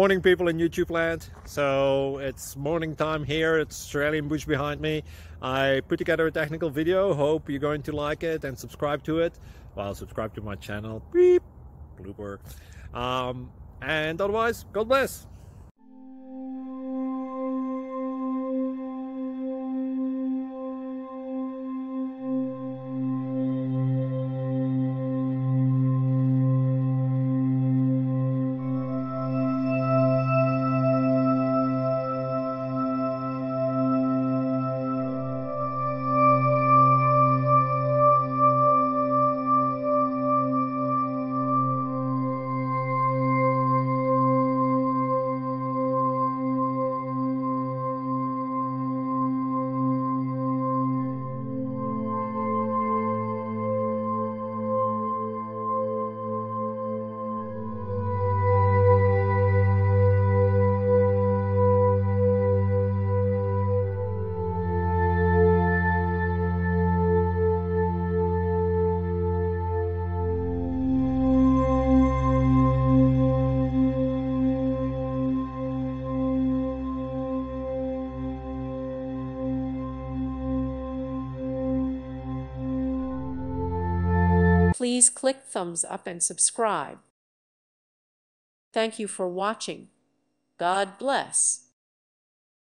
Morning, people in YouTube land. So it's morning time here. It's Australian bush behind me. I put together a technical video. Hope you're going to like it and subscribe to it. Well, subscribe to my channel. Beep. Blooper. And otherwise, God bless. Please click thumbs up and subscribe. Thank you for watching. God bless.